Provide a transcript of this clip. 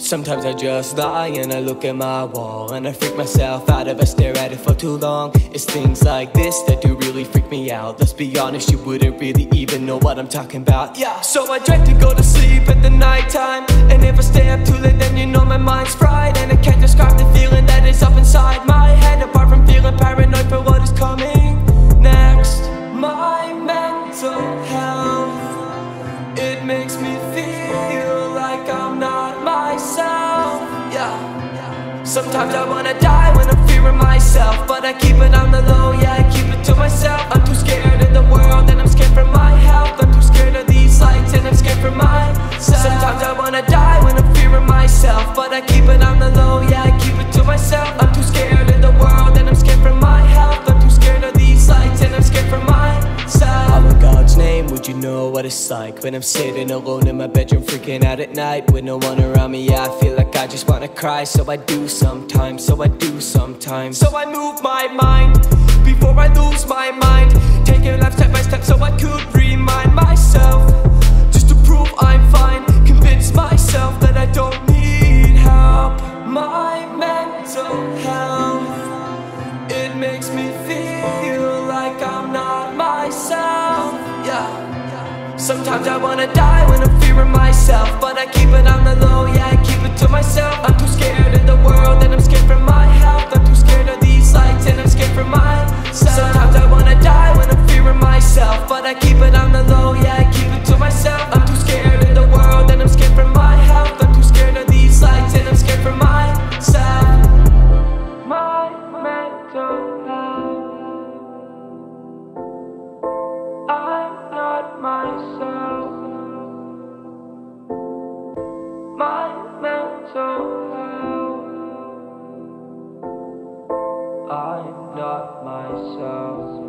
Sometimes I just lie and I look at my wall and I freak myself out if I stare at it for too long. It's things like this that do really freak me out. Let's be honest, you wouldn't really even know what I'm talking about. Yeah. So I dread to go to sleep at the night time, and if I stay up too late then you know my mind's fried, and I can't describe the feeling that is up inside my head, apart from feeling paranoid for what is coming next. My mental health, it makes me feel like I'm not myself. Yeah. Sometimes I wanna die when I'm fearing myself, but I keep it on the low, yeah, I keep it to myself. I'm too scared of the world and I'm scared for my health. I'm too scared of these lights and I'm scared for myself. Sometimes I wanna die when I'm fearing myself, but I keep it on the low, yeah, I keep it to myself. I'm too scared of the world and I'm scared for my health. I'm too scared of these lights and I'm scared for myself. How in God's name would you know what it's like when I'm sitting alone in my bedroom freaking out at night with no one around me? Yeah, I feel like I just wanna cry, so I do sometimes, so I do sometimes. So I move my mind before I lose my mind, taking life step by step so I could remind myself, just to prove I'm fine, convince myself that I don't need help. My mental health, it makes me feel like I'm not myself. Yeah. Sometimes I wanna die when I'm fearing myself, but I keep it on the low, yeah, I keep it to myself. I'm too scared of the world and I'm scared for my health. I'm too scared of these lights and I'm scared for myself. Sometimes I wanna die when I'm fearing myself, but I keep it on the low, yeah, I keep it to myself. I'm too scared of the world and I'm scared for my health. I'm too scared of these lights and I'm scared for myself. My mental health, I'm not myself. My mental health, I'm not myself.